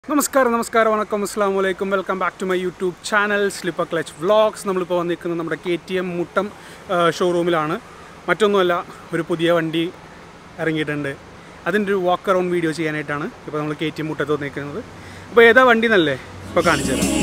നമസ്കാരം വണക്കം അസ്സലാമു അലൈക്കും welcome back to my YouTube channel slipper clutch vlogs. നമ്മളിപ്പോൾ വന്നിരിക്കുന്നത് നമ്മുടെ KTM മുട്ടം ഷോറൂമിലാണ്. മറ്റൊന്നുമല്ല, ഒരു പുതിയ വണ്ടി ഇറങ്ങിയിട്ടുണ്ട്. അതിൻ്റെ ഒരു വാക്ക് അറൗണ്ട് വീഡിയോ ചെയ്യാനായിട്ടാണ് ഇപ്പോൾ നമ്മൾ KTM മുട്ടത്ത് വന്നിരിക്കുന്നത്. അപ്പോൾ ഏതാ വണ്ടി എന്നല്ലേ ഇപ്പോൾ കാണിച്ചു തരാം.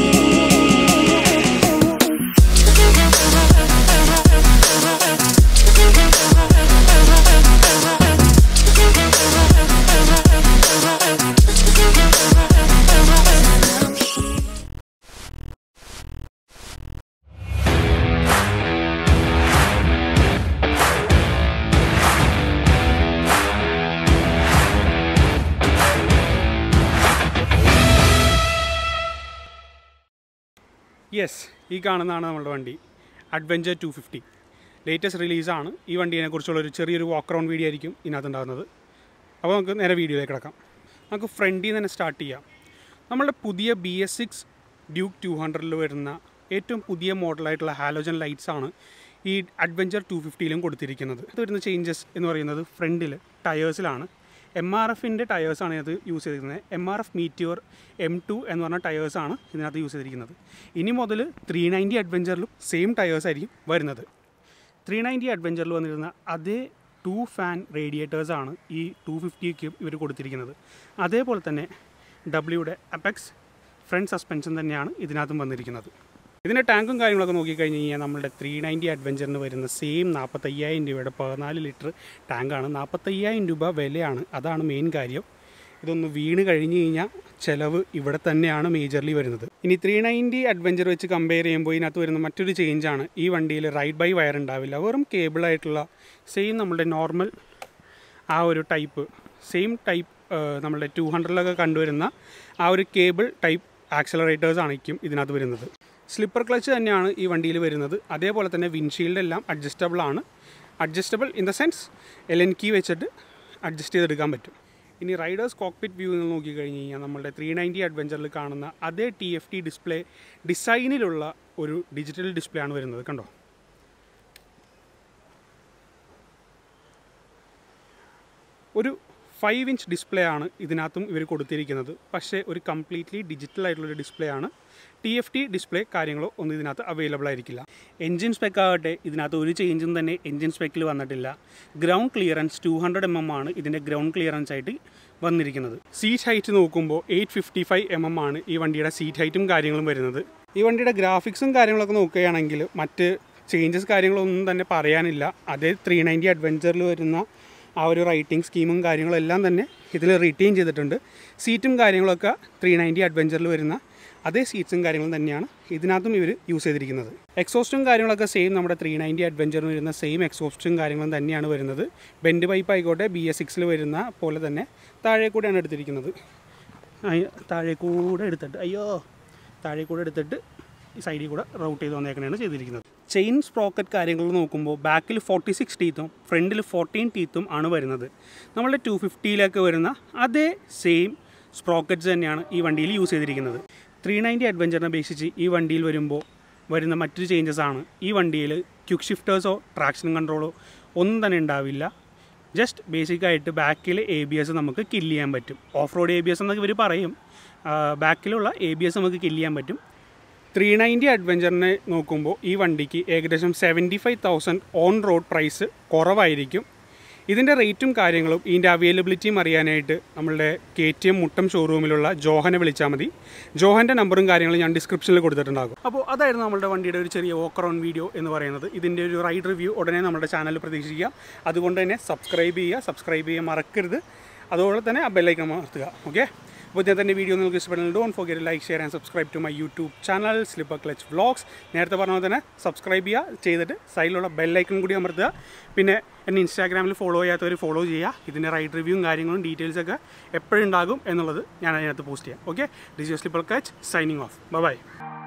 യെസ്, ഈ കാണുന്നതാണ് നമ്മുടെ വണ്ടി അഡ്വഞ്ചർ 250. ലേറ്റസ്റ്റ് റിലീസാണ്. ഈ വണ്ടീനെക്കുറിച്ചുള്ളൊരു ചെറിയൊരു വാക്ക് അറൗണ്ട് വീഡിയോ ആയിരിക്കും ഇതിനകത്തുണ്ടാകുന്നത്. അപ്പോൾ നമുക്ക് നേരെ വീഡിയോയിലേക്ക് കിടക്കാം. നമുക്ക് ഫ്രണ്ടിൽ നിന്ന് തന്നെ സ്റ്റാർട്ട് ചെയ്യാം. നമ്മളുടെ പുതിയ BS6 ഡ്യൂക്ക് 200 വരുന്ന ഏറ്റവും പുതിയ മോഡലായിട്ടുള്ള ഹാലോജൻ ലൈറ്റ്സ് ആണ് ഈ അഡ്വഞ്ചർ 250ലും കൊടുത്തിരിക്കുന്നത്. ഇത് വരുന്ന ചേഞ്ചസ് എന്ന് പറയുന്നത് ഫ്രണ്ടിൽ ടയേഴ്സിലാണ്. MRFൻ്റെ ടയേഴ്സാണ് ഇത് യൂസ് ചെയ്തിരിക്കുന്നത്. MRF മീറ്റിയോർ M2 എന്ന് പറഞ്ഞ ടയേഴ്സാണ് ഇതിനകത്ത് യൂസ് ചെയ്തിരിക്കുന്നത്. ഇനി മുതൽ 390 അഡ്വഞ്ചറിലും സെയിം ടയേഴ്സായിരിക്കും വരുന്നത്. 390 അഡ്വഞ്ചറിൽ വന്നിരുന്ന അതേ 2 ഫാൻ റേഡിയേറ്റേഴ്സാണ് ഈ 250ക്ക് ഇവർ കൊടുത്തിരിക്കുന്നത്. അതേപോലെ തന്നെ Wയുടെ അപെക്സ് ഫ്രണ്ട് സസ്പെൻഷൻ തന്നെയാണ് ഇതിനകത്തും വന്നിരിക്കുന്നത്. ഇതിൻ്റെ ടാങ്കും കാര്യങ്ങളൊക്കെ നോക്കിക്കഴിഞ്ഞ് കഴിഞ്ഞാൽ നമ്മുടെ 390 അഡ്വഞ്ചറിന് വരുന്ന സെയിം 45,000 രൂപയുടെ 14 ലിറ്റർ ടാങ്കാണ്. 45,000 രൂപ വിലയാണ്. അതാണ് മെയിൻ കാര്യം. ഇതൊന്ന് വീണ് കഴിഞ്ഞ് കഴിഞ്ഞാൽ ചിലവ് ഇവിടെ തന്നെയാണ് മേജർലി വരുന്നത്. ഇനി 390 അഡ്വഞ്ചർ വെച്ച് കമ്പയർ ചെയ്യുമ്പോൾ ഇതിനകത്ത് വരുന്ന മറ്റൊരു ചേഞ്ചാണ് ഈ വണ്ടിയിൽ റൈഡ് ബൈ വയർ ഉണ്ടാവില്ല. വെറും കേബിളായിട്ടുള്ള സെയിം നമ്മുടെ നോർമൽ ആ ഒരു ടൈപ്പ് സെയിം ടൈപ്പ് നമ്മളുടെ 200-ലൊക്കെ കണ്ടുവരുന്ന ആ ഒരു കേബിൾ ടൈപ്പ് ആക്സലറേറ്റേഴ്സ് ആയിരിക്കും ഇതിനകത്ത് വരുന്നത്. സ്ലിപ്പർ ക്ലച്ച് തന്നെയാണ് ഈ വണ്ടിയിൽ വരുന്നത്. അതേപോലെ തന്നെ വിൻഷീൽഡ് എല്ലാം അഡ്ജസ്റ്റബിൾ ആണ്. Adjustable in the sense LN key വെച്ചിട്ട് അഡ്ജസ്റ്റ് ചെയ്തെടുക്കാൻ പറ്റും. ഇനി റൈഡേഴ്സ് കോക്പിറ്റ് വ്യൂ എന്ന് നോക്കിക്കഴിഞ്ഞ് കഴിഞ്ഞാൽ നമ്മളുടെ 390 അഡ്വഞ്ചറിൽ കാണുന്ന അതേ TFT ഡിസ്പ്ലേ ഡിസൈനിലുള്ള ഒരു ഡിജിറ്റൽ ഡിസ്പ്ലേ ആണ് വരുന്നത്. കണ്ടോ, ഒരു 5 ഇഞ്ച് ഡിസ്പ്ലേ ആണ് ഇതിനകത്തും ഇവർ കൊടുത്തിരിക്കുന്നത്. പക്ഷേ ഒരു കംപ്ലീറ്റ്ലി ഡിജിറ്റൽ ആയിട്ടുള്ളൊരു ഡിസ്പ്ലേ ആണ്. TFT ഡിസ്പ്ലേ കാര്യങ്ങളോ ഒന്നും ഇതിനകത്ത് അവൈലബിൾ ആയിരിക്കില്ല. എൻജിൻ സ്പെക്ക് ആകട്ടെ ഇതിനകത്ത് ഒരു ചേഞ്ചും തന്നെ എൻജിൻ സ്പെക്കിൽ വന്നിട്ടില്ല. ഗ്രൗണ്ട് ക്ലിയറൻസ് 200 mm ആണ് ഇതിൻ്റെ ഗ്രൗണ്ട് ക്ലിയറൻസ് ആയിട്ട് വന്നിരിക്കുന്നത്. സീറ്റ് ഹൈറ്റ് നോക്കുമ്പോൾ 855 mm ആണ് ഈ വണ്ടിയുടെ സീറ്റ് ഹൈറ്റും കാര്യങ്ങളും വരുന്നത്. ഈ വണ്ടിയുടെ ഗ്രാഫിക്സും കാര്യങ്ങളൊക്കെ നോക്കുകയാണെങ്കിൽ മറ്റ് ചേഞ്ചസ് കാര്യങ്ങളൊന്നും തന്നെ പറയാനില്ല. അതേ 390 അഡ്വഞ്ചറിൽ വരുന്ന ആ ഒരു റൈറ്റിംഗ് സ്കീമും കാര്യങ്ങളും എല്ലാം തന്നെ ഇതിൽ റിറ്റെയിൻ ചെയ്തിട്ടുണ്ട്. സീറ്റും കാര്യങ്ങളൊക്കെ 390 അഡ്വഞ്ചറിൽ വരുന്ന അതേ സീറ്റ്സും കാര്യങ്ങളും തന്നെയാണ് ഇതിനകത്തും ഇവർ യൂസ് ചെയ്തിരിക്കുന്നത്. എക്സോസ്റ്റും കാര്യങ്ങളൊക്കെ സെയിം നമ്മുടെ 390 അഡ്വഞ്ചറിൽ വരുന്ന സെയിം എക്സോസ്റ്റും കാര്യങ്ങളും തന്നെയാണ് വരുന്നത്. ബെൻഡ് പൈപ്പ് ആയിക്കോട്ടെ BS6-ൽ വരുന്ന പോലെ തന്നെ താഴെ കൂടെയാണ് എടുത്തിരിക്കുന്നത്. താഴെ കൂടെ എടുത്തിട്ട് ഈ സൈഡിൽ കൂടെ റൗട്ട് ചെയ്ത് വന്നേക്കണതാണ് ചെയ്തിരിക്കുന്നത്. ചെയിൻ സ്പ്രോക്കറ്റ് കാര്യങ്ങൾ നോക്കുമ്പോൾ ബാക്കിൽ 46 ടീത്തും ഫ്രണ്ടിൽ 14 ടീത്തും ആണ് വരുന്നത്. നമ്മളുടെ 250-ലേക്ക് വരുന്ന അതേ സെയിം സ്പ്രോക്കറ്റ്സ് തന്നെയാണ് ഈ വണ്ടിയിൽ യൂസ് ചെയ്തിരിക്കുന്നത്. 390 അഡ്വഞ്ചറിനെ അപേക്ഷിച്ച് ഈ വണ്ടിയിൽ വരുമ്പോൾ വരുന്ന മറ്റൊരു ചേഞ്ചസ് ആണ് ഈ വണ്ടിയിൽ ക്വിക്ക് ഷിഫ്റ്റേഴ്സോ ട്രാക്ഷൻ കൺട്രോളോ ഒന്നും തന്നെ ഉണ്ടാവില്ല. ജസ്റ്റ് ബേസിക്കായിട്ട് ബാക്കിൽ ABS നമുക്ക് കില്ല് ചെയ്യാൻ പറ്റും. ഓഫ് റോഡ് ABS എന്നൊക്കെ ഇവർ പറയും. ബാക്കിലുള്ള ABS നമുക്ക് കില്ല് ചെയ്യാൻ പറ്റും. 390 അഡ്വഞ്ചറിനെ നോക്കുമ്പോൾ ഈ വണ്ടിക്ക് ഏകദേശം 75,000 ഓൺ റോഡ് പ്രൈസ് കുറവായിരിക്കും. ഇതിൻ്റെ റേറ്റും കാര്യങ്ങളും ഇതിൻ്റെ അവൈലബിലിറ്റിയും അറിയാനായിട്ട് നമ്മളുടെ KTM മുട്ടം ഷോറൂമിലുള്ള ജോഹനെ വിളിച്ചാൽ മതി. ജോഹൻ്റെ നമ്പറും കാര്യങ്ങളും ഞാൻ ഡിസ്ക്രിപ്ഷനിൽ കൊടുത്തിട്ടുണ്ടാകും. അപ്പോൾ അതായിരുന്നു നമ്മുടെ വണ്ടിയുടെ ഒരു ചെറിയ വാക്ക് അറൗണ്ട് വീഡിയോ എന്ന് പറയുന്നത്. ഇതിൻ്റെ ഒരു റൈഡ് റിവ്യൂ ഉടനെ നമ്മുടെ ചാനലിൽ പ്രതീക്ഷിക്കുക. അതുകൊണ്ട് തന്നെ സബ്സ്ക്രൈബ് ചെയ്യുക മറക്കരുത്. അതുപോലെ തന്നെ ആ ബെല്ലൈക്കൺ അമർത്തുക. ഓക്കെ, അപ്പോൾ ഇന്നത്തെ തന്നെ വീഡിയോ നിങ്ങൾക്ക് ഇഷ്ടപ്പെടുന്നത് don't forget like share and subscribe to my YouTube channel slipper clutch vlogs. നേരത്തെ പറഞ്ഞ പോലെ തന്നെ സബ്സ്ക്രൈബ് ചെയ്തിട്ട് സൈഡിലുള്ള ബെല്ലൈക്കൺ കൂടി അമർത്തുക. പിന്നെ എന്നെ ഇൻസ്റ്റാഗ്രാമിൽ ഫോളോ ചെയ്യാത്തവർ ഫോളോ ചെയ്യുക. ഇതിൻ്റെ റൈഡ് റിവ്യൂവും കാര്യങ്ങളും ഡീറ്റെയിൽസൊക്കെ എപ്പോഴുണ്ടാകും എന്നുള്ളത് ഞാൻ അതിനകത്ത് പോസ്റ്റ് ചെയ്യാം. Okay, this is slipper clutch signing off. By.